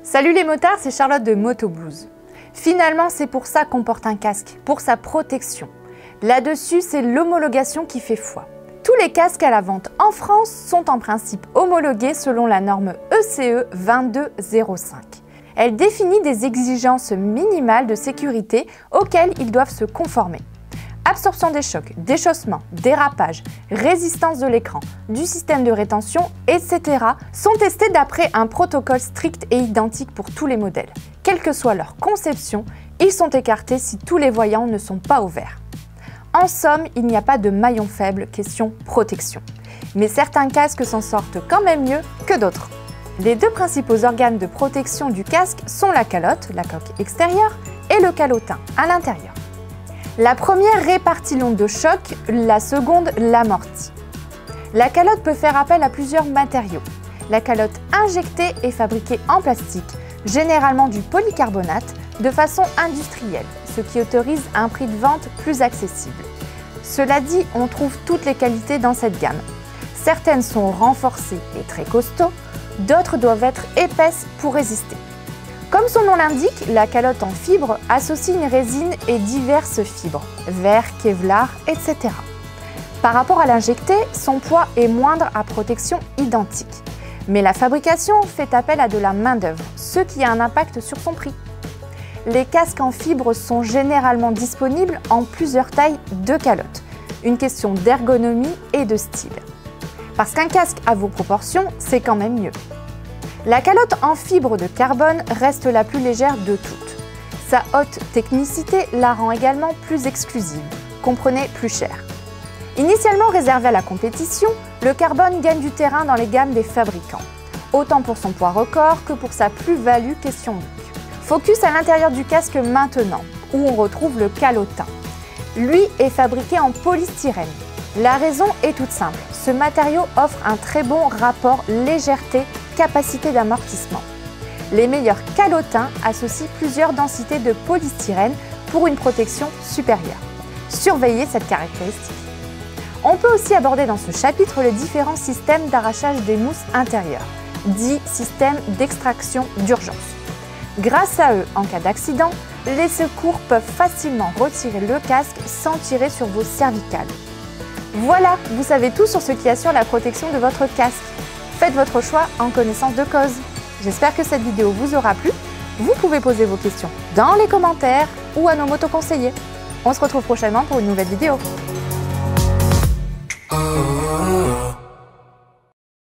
Salut les motards, c'est Charlotte de Moto Blues. Finalement, c'est pour ça qu'on porte un casque, pour sa protection. Là-dessus, c'est l'homologation qui fait foi. Tous les casques à la vente en France sont en principe homologués selon la norme ECE 2205. Elle définit des exigences minimales de sécurité auxquelles ils doivent se conformer. Absorption des chocs, déchaussement, dérapage, résistance de l'écran, du système de rétention, etc. sont testés d'après un protocole strict et identique pour tous les modèles. Quelle que soit leur conception, ils sont écartés si tous les voyants ne sont pas ouverts. En somme, il n'y a pas de maillon faible question protection. Mais certains casques s'en sortent quand même mieux que d'autres. Les deux principaux organes de protection du casque sont la calotte, la coque extérieure, et le calotin, à l'intérieur. La première répartit l'onde de choc, la seconde l'amortit. La calotte peut faire appel à plusieurs matériaux. La calotte injectée est fabriquée en plastique, généralement du polycarbonate, de façon industrielle, ce qui autorise un prix de vente plus accessible. Cela dit, on trouve toutes les qualités dans cette gamme. Certaines sont renforcées et très costauds, d'autres doivent être épaisses pour résister. Comme son nom l'indique, la calotte en fibre associe une résine et diverses fibres, verre, kevlar, etc. Par rapport à l'injecté, son poids est moindre à protection identique. Mais la fabrication fait appel à de la main-d'œuvre, ce qui a un impact sur son prix. Les casques en fibre sont généralement disponibles en plusieurs tailles de calotte. Une question d'ergonomie et de style. Parce qu'un casque à vos proportions, c'est quand même mieux. La calotte en fibre de carbone reste la plus légère de toutes. Sa haute technicité la rend également plus exclusive, comprenez plus cher. Initialement réservé à la compétition, le carbone gagne du terrain dans les gammes des fabricants, autant pour son poids record que pour sa plus-value question book. Focus à l'intérieur du casque maintenant, où on retrouve le calotin. Lui est fabriqué en polystyrène. La raison est toute simple, ce matériau offre un très bon rapport légèreté-capacité d'amortissement. Les meilleurs calotins associent plusieurs densités de polystyrène pour une protection supérieure. Surveillez cette caractéristique. On peut aussi aborder dans ce chapitre les différents systèmes d'arrachage des mousses intérieures, dits systèmes d'extraction d'urgence. Grâce à eux, en cas d'accident, les secours peuvent facilement retirer le casque sans tirer sur vos cervicales. Voilà, vous savez tout sur ce qui assure la protection de votre casque. Faites votre choix en connaissance de cause. J'espère que cette vidéo vous aura plu. Vous pouvez poser vos questions dans les commentaires ou à nos motoconseillers. On se retrouve prochainement pour une nouvelle vidéo.